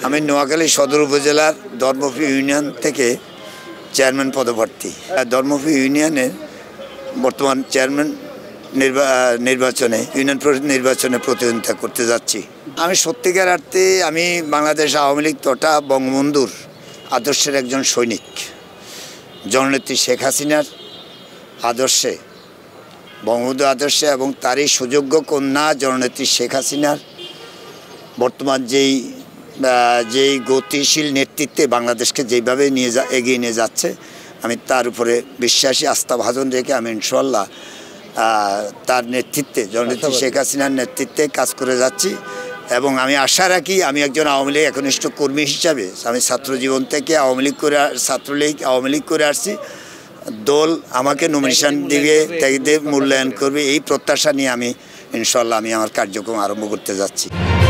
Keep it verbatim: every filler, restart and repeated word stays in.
আমি নোয়াখালী সদর উপজেলার ধর্মপুর ইউনিয়ন থেকে চেয়ারম্যান পদপ্রার্থী। ধর্মপুর ইউনিয়নের বর্তমান চেয়ারম্যান নির্বাচনে ইউনিয়ন পরিষদ নির্বাচনে প্রতিদ্বন্দ্বিতা করতে যাচ্ছি। আমি সত্যিকার অর্থে আমি বাংলাদেশ আওয়ামী লীগ তথা বঙ্গবন্ধুর আদর্শের একজন সৈনিক। জননেত্রী শেখ হাসিনার আদর্শে, বঙ্গবন্ধু আদর্শে এবং তারই সুযোগ্য কন্যা জননেত্রী শেখ হাসিনার বর্তমান যেই যেই গতিশীল নেতৃত্বে বাংলাদেশকে যেভাবে নিয়ে যা এগিয়ে নিয়ে যাচ্ছে, আমি তার উপরে বিশ্বাসী আস্থাভাজন রেখে আমি ইনশাল্লাহ তার নেতৃত্বে, জননেত্রী শেখ হাসিনার নেতৃত্বে কাজ করে যাচ্ছি। এবং আমি আশা রাখি, আমি একজন আওয়ামী লীগ একনিষ্ঠ কর্মী হিসাবে, আমি ছাত্র জীবন থেকে আওয়ামী লীগ করে ছাত্রলীগ আওয়ামী লীগ করে আসছি। দল আমাকে নমিনেশন দিবে, তাদের মূল্যায়ন করবে, এই প্রত্যাশা নিয়ে আমি ইনশাল্লাহ আমি আমার কার্যক্রম আরম্ভ করতে যাচ্ছি।